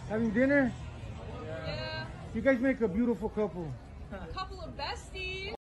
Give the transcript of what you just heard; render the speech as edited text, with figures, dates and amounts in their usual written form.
Having dinner? Yeah. You guys make a beautiful couple. Couple of besties.